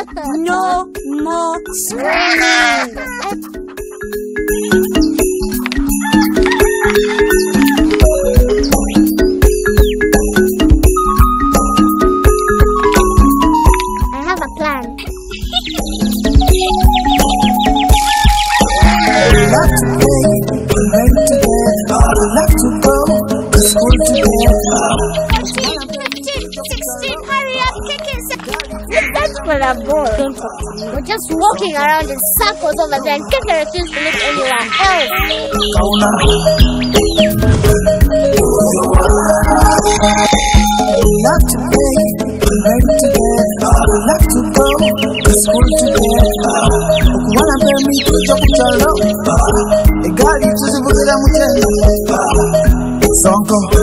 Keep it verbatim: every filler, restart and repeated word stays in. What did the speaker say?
No more screaming. I have a plan. We love to play, we learn together. We love to go to school together. fourteen, fifteen, sixteen, hurry up, Keke. That's for a ball. We're just walking around in circles over there and Keke refuses to look anywhere else. We love to play, we learn together. We love to go to school together. Wanna play me to the chalo. The guy is to the Sonko.